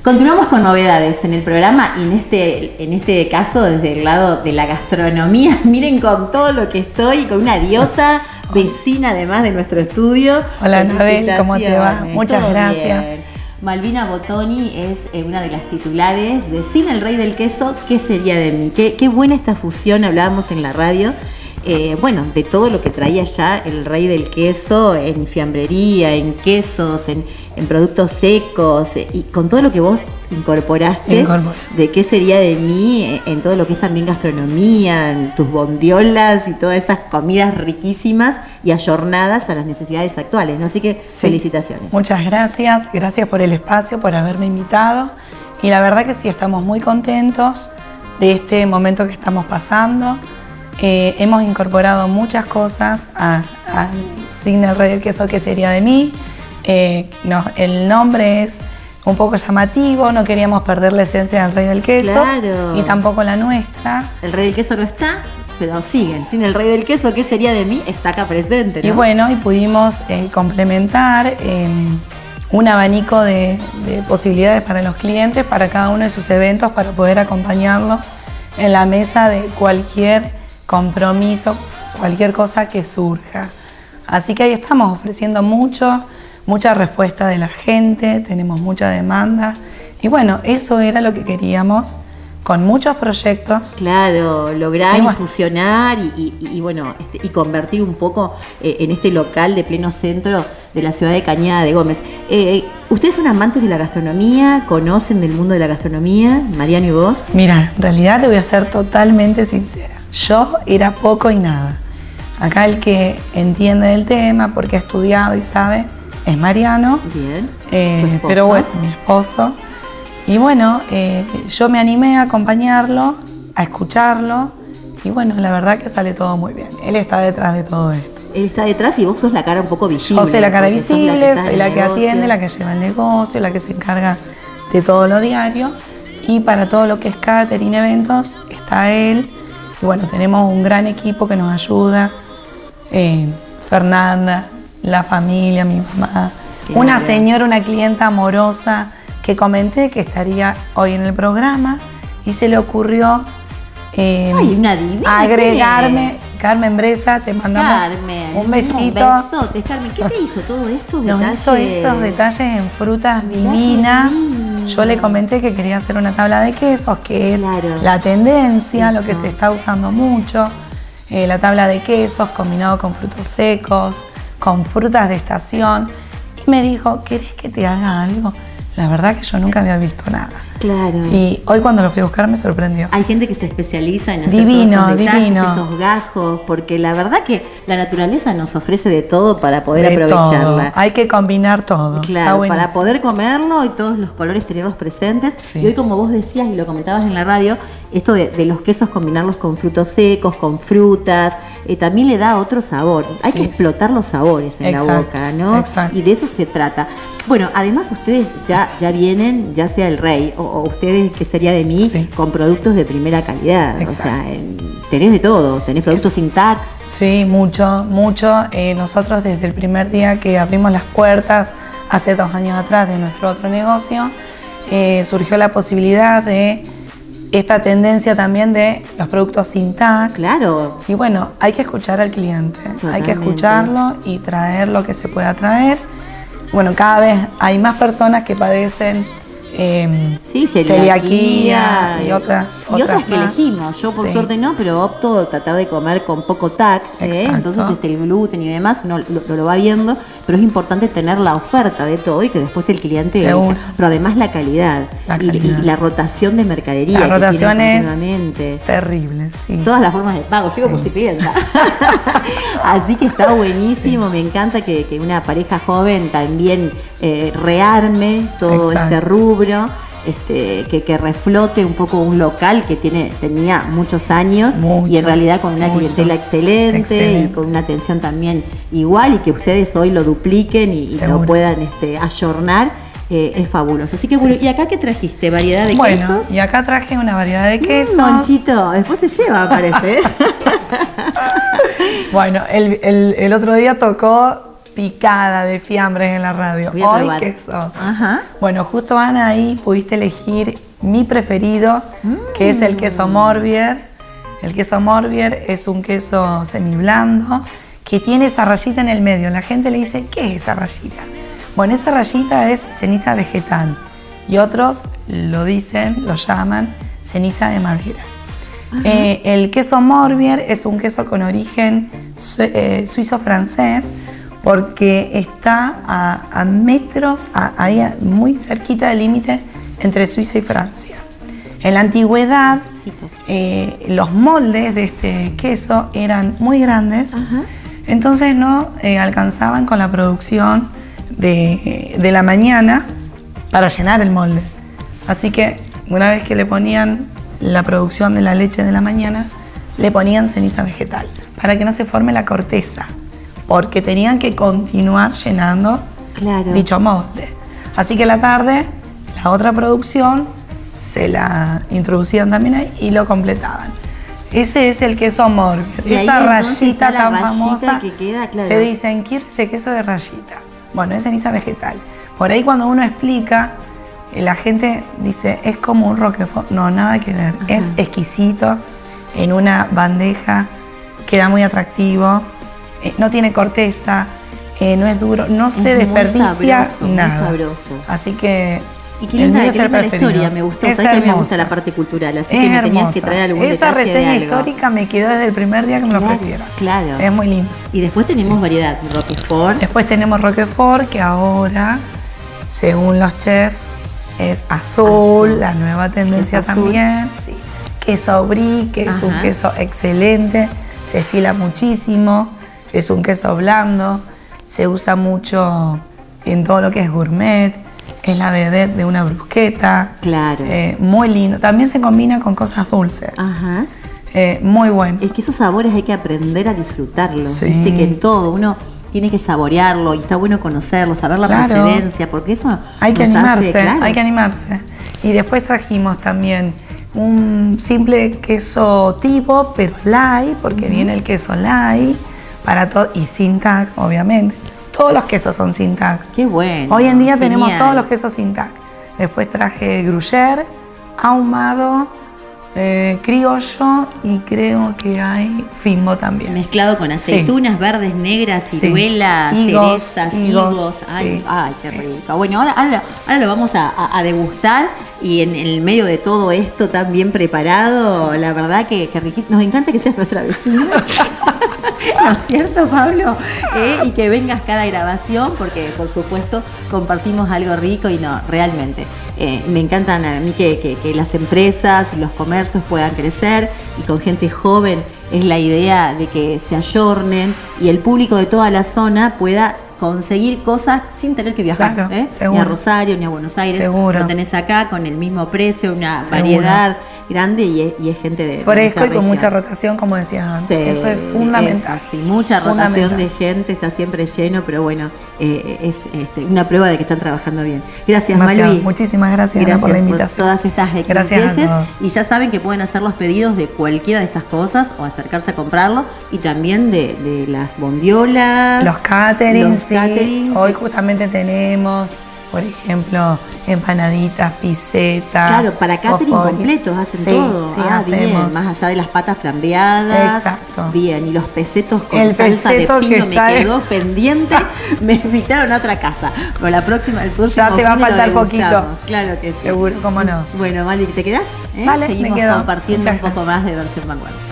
Continuamos con novedades en el programa y en este caso desde el lado de la gastronomía. Miren con todo lo que estoy, con una diosa vecina además de nuestro estudio. Hola Anabel, ¿cómo te va? Muchas gracias. Bien. Malvina Bottoni es una de las titulares de Sin el Rey del Queso, ¿qué sería de mí? Qué buena esta fusión, hablábamos en la radio. Bueno, de todo lo que traía ya el Rey del Queso en fiambrería, en quesos, en productos secos, y con todo lo que vos incorporaste de qué sería de mí en todo lo que es también gastronomía, en tus bondiolas y todas esas comidas riquísimas y ayornadas a las necesidades actuales, ¿no? Así que sí, felicitaciones. Muchas gracias, gracias por el espacio, por haberme invitado, y la verdad que sí, estamos muy contentos de este momento que estamos pasando. Hemos incorporado muchas cosas a Sin el Rey del Queso, ¿qué sería de mí? El nombre es un poco llamativo, no queríamos perder la esencia del Rey del Queso, claro, y tampoco la nuestra. El Rey del Queso no está, pero siguen. Sin el Rey del Queso, ¿qué sería de mí? Está acá presente, ¿no? Y bueno, y pudimos complementar un abanico de posibilidades para los clientes, para cada uno de sus eventos, para poder acompañarlos en la mesa de cualquier compromiso, cualquier cosa que surja. Así que ahí estamos ofreciendo mucha respuesta de la gente, tenemos mucha demanda, y bueno, eso era lo que queríamos con muchos proyectos. Claro, lograr y fusionar y bueno, y convertir un poco en este local de pleno centro de la ciudad de Cañada de Gómez. ¿Ustedes son amantes de la gastronomía? ¿Conocen del mundo de la gastronomía? Mariano, ¿y vos? Mira, en realidad te voy a ser totalmente sincera. Yo era poco y nada. Acá el que entiende del tema, porque ha estudiado y sabe, es Mariano. Bien. Pero bueno, mi esposo. Y bueno, yo me animé a acompañarlo, a escucharlo, y bueno, la verdad que sale todo muy bien. Él está detrás de todo esto. Él está detrás y vos sos la cara un poco visible. Yo soy la cara visible, soy la que atiende, la que lleva el negocio, la que se encarga de todo lo diario. Y para todo lo que es catering, eventos, está él. Y bueno, tenemos un gran equipo que nos ayuda. Fernanda, la familia, mi mamá. Una señora, una clienta amorosa que comenté que estaría hoy en el programa y se le ocurrió una divina, agregarme. Carmen Bresa, te mandamos un besito. Carmen, ¿qué te hizo todo esto? Nos hizo esos detalles en frutas divinas. Yo le comenté que quería hacer una tabla de quesos, que es la tendencia, lo que se está usando mucho. La tabla de quesos combinado con frutos secos, con frutas de estación. Y me dijo, ¿querés que te haga algo? La verdad que yo nunca había visto nada. Claro. Y hoy cuando lo fui a buscar me sorprendió. Hay gente que se especializa en hacer estos detalles, estos gajos, porque la verdad que la naturaleza nos ofrece de todo para poder aprovecharla. Todo. Hay que combinar todo. Claro, para poder comerlo y todos los colores tenerlos presentes. Sí, y hoy, como vos decías y lo comentabas en la radio, esto de los quesos, combinarlos con frutos secos, con frutas, también le da otro sabor. Hay que explotar los sabores en la boca, ¿no? Exacto. Y de eso se trata. Bueno, además ustedes ya vienen, ya sea el Rey o ustedes, que sería de mí, con productos de primera calidad. Exacto. O sea, tenés de todo, tenés productos sin TAC. Sí, mucho. Nosotros desde el primer día que abrimos las puertas, hace 2 años atrás, de nuestro otro negocio, surgió la posibilidad de esta tendencia también de los productos sin TAC. Claro. Y bueno, hay que escuchar al cliente. Totalmente. Hay que escucharlo y traer lo que se pueda traer. Bueno, cada vez hay más personas que padecen celiaquía y otras que elegimos. Yo por suerte no, pero opto a tratar de comer con poco TAC, entonces el gluten y demás uno lo va viendo, pero es importante tener la oferta de todo y que después el cliente elija. Pero además la calidad. Y la rotación de mercadería. La rotación es terrible, sí. Todas las formas de pago, yo como soy clienta. Así que está buenísimo, me encanta que una pareja joven también rearme todo este rubro. Que reflote un poco un local que tenía muchos años y en realidad con una clientela excelente y con una atención también igual, y que ustedes hoy lo dupliquen y lo puedan ayornar, es fabuloso. Así que bueno, ¿y acá qué trajiste? ¿Variedad de quesos? Bueno, y acá traje una variedad de quesos. Monchito, después se lleva, parece. Bueno, el otro día tocó picada de fiambres en la radio. Voy a Hoy probar. quesos. Ajá. Bueno, justo Ana, ahí pudiste elegir mi preferido, que es el queso Morbier. El queso Morbier es un queso semiblando que tiene esa rayita en el medio. La gente le dice, ¿qué es esa rayita? Bueno, esa rayita es ceniza vegetal y otros lo dicen, lo llaman ceniza de madera. El queso Morbier es un queso con origen suizo-francés porque está a metros, ahí muy cerquita del límite entre Suiza y Francia. En la antigüedad, los moldes de este queso eran muy grandes, entonces no alcanzaban con la producción de la mañana para llenar el molde. Así que una vez que le ponían la producción de la leche de la mañana, le ponían ceniza vegetal para que no se forme la corteza, porque tenían que continuar llenando dicho molde. Así que a la tarde, la otra producción se la introducían también ahí y lo completaban. Ese es el queso Morbier, esa rayita tan famosa que queda, te dicen, quiero ese queso de rayita. Bueno, es ceniza vegetal. Por ahí cuando uno explica, la gente dice, es como un roquefort. No, nada que ver. Es exquisito, en una bandeja, queda muy atractivo, no tiene corteza, no es duro, no se desperdicia nada. Muy sabroso. Así que y qué linda la historia, me gustó. Sabes que me gusta la parte cultural, así que me tenías que traer algún detalle de algo. Esa reseña histórica me quedó desde el primer día que me lo ofrecieron. Claro. Es muy lindo. Y después tenemos variedad, Roquefort. Después tenemos Roquefort, que ahora, según los chefs, es azul, la nueva tendencia también. Sí. Queso brie, que es un queso excelente, se estila muchísimo, es un queso blando, se usa mucho en todo lo que es gourmet, es la vedette de una brusqueta. Claro. Muy lindo. También se combina con cosas dulces. Ajá. Muy bueno. Es que esos sabores hay que aprender a disfrutarlos. Sí. Viste que en todo uno tiene que saborearlo y está bueno conocerlo, saber la procedencia, porque eso hay que animarse, hay que animarse. Y después trajimos también un simple queso tipo, pero light, porque viene el queso light para todo y sin TAC, obviamente. Todos los quesos son sin TAC. Qué bueno. Hoy en día tenemos todos los quesos sin TAC. Después traje gruyère, ahumado, criollo y creo que hay fimbo también. Mezclado con aceitunas verdes, negras, ciruelas, cerezas, higos. Ay, qué rico. Bueno, ahora lo vamos a degustar y en el medio de todo esto tan bien preparado, la verdad que riquísimo. Nos encanta que seas nuestra vecina. ¿No es cierto, Pablo? Y que vengas cada grabación porque, por supuesto, compartimos algo rico y no, realmente. Me encantan a mí que las empresas y los comercios puedan crecer y con gente joven es la idea de que se ayornen y el público de toda la zona pueda conseguir cosas sin tener que viajar, claro, ni a Rosario ni a Buenos Aires. Seguro. Lo tenés acá con el mismo precio, una variedad grande y es gente de fresco y con mucha rotación, como decías antes. Sí, eso es fundamental. Sí, mucha rotación de gente, está siempre lleno, pero bueno, es una prueba de que están trabajando bien. Gracias, Malvi. Muchísimas gracias, Ana, por la invitación. Por todas estas experiencias. Y ya saben que pueden hacer los pedidos de cualquiera de estas cosas o acercarse a comprarlo y también de las bondiolas, los caterings. Catering. Hoy justamente tenemos, por ejemplo, empanaditas, pisetas. Claro, para catering completos hacen todo. Sí, bien, más allá de las patas flambeadas. Exacto. Bien, y los pesetos con salsa de pino me quedó pendiente. Me invitaron a otra casa. Pero el próximo ya te va a faltar poquito. Claro que sí. Seguro, cómo no. Bueno, Mali, ¿te quedás? Vale, seguimos me quedo. compartiendo un poco más de Versión Vanguardia.